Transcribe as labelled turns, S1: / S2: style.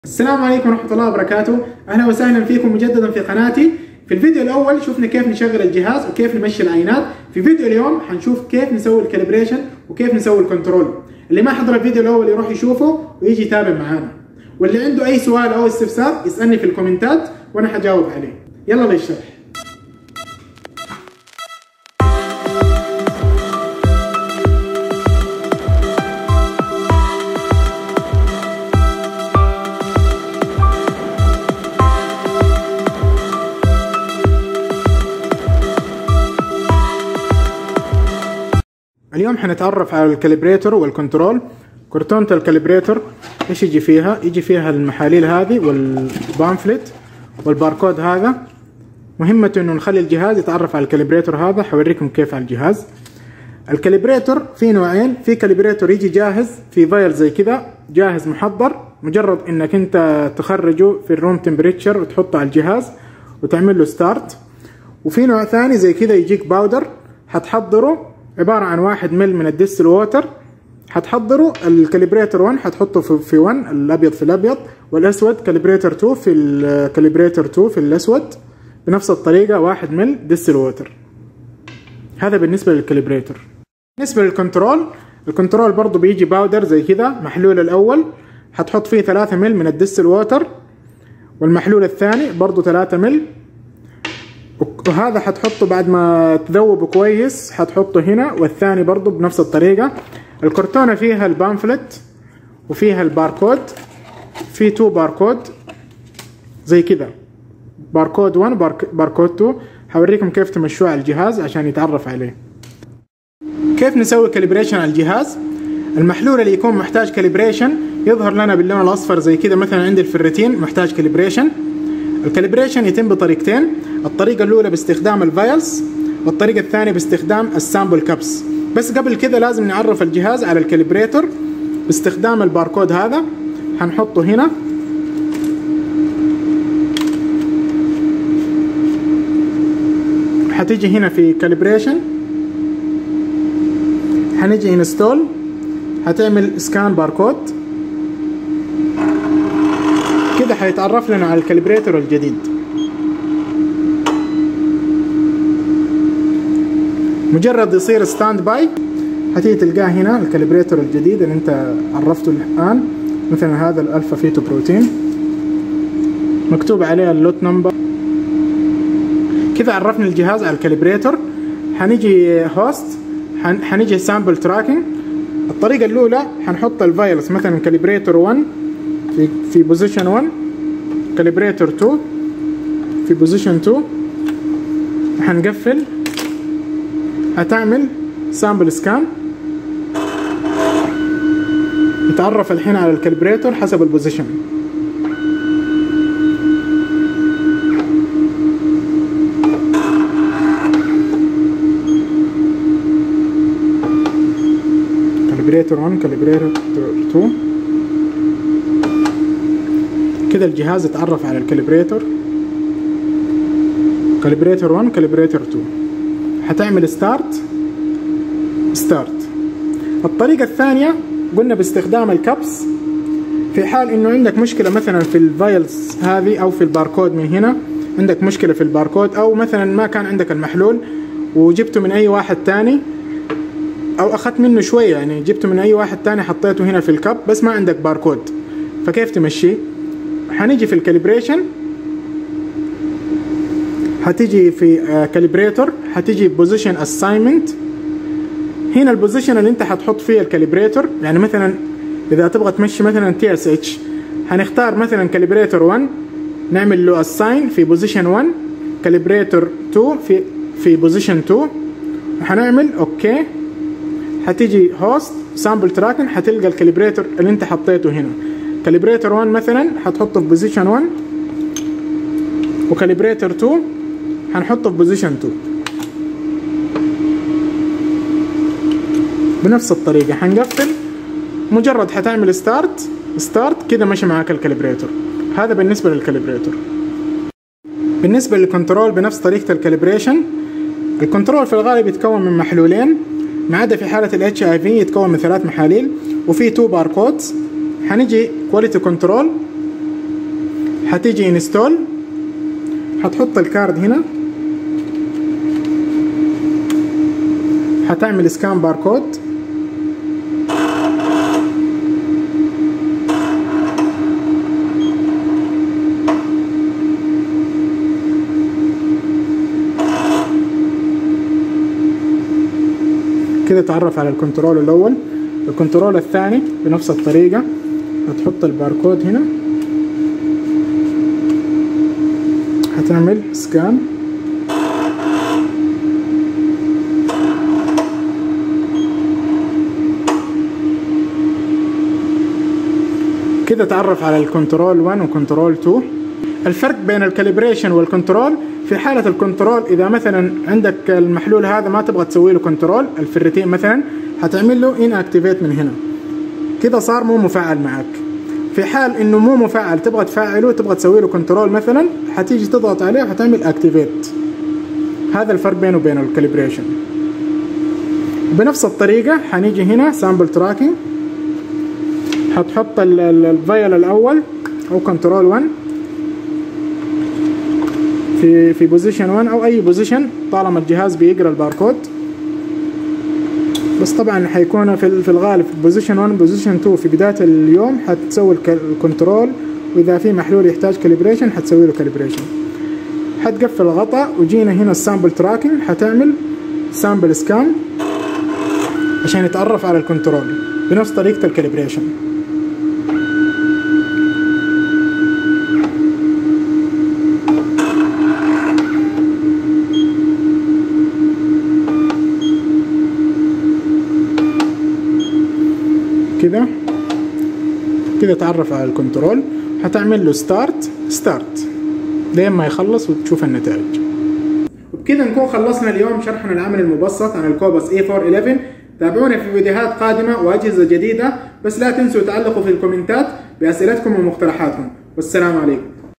S1: السلام عليكم ورحمة الله وبركاته، أهلا وسهلا فيكم مجددا في قناتي. في الفيديو الأول شفنا كيف نشغل الجهاز وكيف نمشي العينات. في فيديو اليوم حنشوف كيف نسوي الكاليبريشن وكيف نسوي الكنترول. اللي ما حضر الفيديو الأول يروح يشوفه ويجي يتابع معانا، واللي عنده أي سؤال أو استفسار يسألني في الكومنتات وأنا حجاوب عليه. يلا للشرح. اليوم حنتعرف على الكاليبريتور والكنترول. كرتونة الكاليبريتور ايش يجي فيها؟ يجي فيها المحاليل هذه والبامفلت والباركود هذا. مهمته انه نخلي الجهاز يتعرف على الكاليبريتور هذا. حوريكم كيف على الجهاز. الكاليبريتور في نوعين، في كاليبريتور يجي جاهز في فايل زي كذا جاهز محضر، مجرد انك انت تخرجه في الروم تمبريتشر وتحطه على الجهاز وتعمل له ستارت. وفي نوع ثاني زي كذا يجيك باودر، حتحضره عبارة عن 1 مل من الديستل ووتر. حتحضروا الكاليبريتور 1 حتحطه في 1 الابيض في الابيض، والاسود كاليبريتور 2 في الكاليبريتور 2 في الاسود بنفس الطريقة 1 مل ديستل ووتر. هذا بالنسبة للكاليبريتور. بالنسبة للكنترول، الكنترول برضو بيجي باودر زي كذا. محلول الاول حتحط فيه 3 مل من الديستل ووتر، والمحلول الثاني برضو 3 مل، وهذا حتحطه بعد ما تذوبه كويس حتحطه هنا، والثاني برضو بنفس الطريقة. الكرتونة فيها البامفلت وفيها الباركود، في 2 باركود زي كذا، باركود 1 باركود 2. حوريكم كيف تمشوه على الجهاز عشان يتعرف عليه. كيف نسوي كاليبريشن على الجهاز؟ المحلول اللي يكون محتاج كاليبريشن يظهر لنا باللون الاصفر زي كذا. مثلا عندي الفريتين محتاج كاليبريشن. الكاليبريشن يتم بطريقتين، الطريقة الأولى باستخدام الفايلز، والطريقة الثانية باستخدام السامبل كابس. بس قبل كذا لازم نعرف الجهاز على الكاليبريتور باستخدام الباركود هذا. حنحطه هنا، حتيجي هنا في كاليبريشن، حنيجي انستول، حتعمل سكان باركود كده، حيتعرف لنا على الكاليبريتور الجديد. مجرد يصير ستاند باي حتيجي تلقاه هنا الكاليبريتور الجديد اللي انت عرفته الان. مثلا هذا الالفا فيتو بروتين مكتوب عليه اللوت نمبر. كذا عرفنا الجهاز على الكاليبريتور. حنيجي هوست، حنيجي سامبل تراكنج. الطريقة الأولى حنحط الفايلز، مثلا كاليبريتور 1 في بوزيشن 1، كاليبريتور 2 في بوزيشن 2. حنقفل، هتعمل سامبل سكان، يتعرف الحين على الكاليبريتور حسب البوزيشن. كاليبريتور 1 كاليبريتور 2 كده الجهاز يتعرف على الكاليبريتور. كاليبريتور 1 كاليبريتور 2. حتعمل ستارت. الطريقة الثانية قلنا باستخدام الكابس. في حال انه عندك مشكلة مثلا في الفايلز هذه او في الباركود، من هنا عندك مشكلة في الباركود، او مثلا ما كان عندك المحلول وجبته من اي واحد تاني، او اخذت منه شوية يعني جبته من اي واحد تاني حطيته هنا في الكاب بس ما عندك باركود، فكيف تمشي؟ حنيجي في الكاليبريشن، حتيجي في كاليبريتور، حتيجي بوزيشن اساينمنت. هنا البوزيشن اللي انت حتحط فيه الكاليبريتور. يعني مثلا اذا تبغى تمشي مثلا TSH، هنختار مثلا كاليبريتور 1 نعمل له اساين في بوزيشن 1، كاليبريتور 2 في بوزيشن 2، وحنعمل اوكي. حتيجي هوست سامبل تراكن، حتلقى الكاليبريتور اللي انت حطيته هنا. كاليبريتور 1 مثلا حتحطه في بوزيشن 1، وكاليبريتور 2 حنحطه في بوزيشن 2 بنفس الطريقة. حنقفل، مجرد حتعمل ستارت كده ماشي معاك الكاليبريتور. هذا بالنسبة للكاليبريتور. بالنسبة للكنترول بنفس طريقة الكاليبريشن. الكنترول في الغالب يتكون من محلولين، ما عدا في حالة ال HIV يتكون من 3 محاليل، وفي 2 باركودز. حنيجي كواليتي كنترول، حتيجي انستول، حتحط الكارد هنا، حتعمل سكان باركود، كده تعرف على الكنترول الأول. الكنترول الثاني بنفس الطريقة هتحط الباركود هنا، هتعمل سكان، كده تعرف على الكنترول 1 وكنترول 2. الفرق بين الكاليبريشن والكنترول، في حالة الكنترول إذا مثلا عندك المحلول هذا ما تبغى تسوي له كنترول، الفرتين مثلا، هتعمل له ان اكتيفيت من هنا، كده صار مو مفعل معك. في حال انه مو مفعل تبغى تفعله، تبغى تسوي له كنترول مثلا، حتيجي تضغط عليه وحتعمل اكتيفيت. هذا الفرق بينه وبين الكاليبريشن. بنفس الطريقة حنيجي هنا سامبل تراكنج، حتحط الفايل الاول او كنترول 1 في بوزيشن 1 او اي بوزيشن طالما الجهاز بيقرا الباركود. بس طبعا حيكون في الغالب في بوزيشن 1 بوزيشن 2 في بداية اليوم حتسوي الكنترول، واذا في محلول يحتاج كاليبريشن حتسوي له كاليبريشن. حتقفل الغطاء وجينا هنا السامبل تراكنج، حتعمل سامبل سكان عشان يتعرف على الكنترول بنفس طريقة الكاليبريشن. كده تعرف على الكنترول، هتعمل له ستارت لين ما يخلص وتشوف النتائج. وبكده نكون خلصنا اليوم شرحنا العمل المبسط عن الكوباس A411. تابعونا في فيديوهات قادمة وأجهزة جديدة، بس لا تنسوا تعلقوا في الكومنتات بأسئلتكم ومقترحاتكم، والسلام عليكم.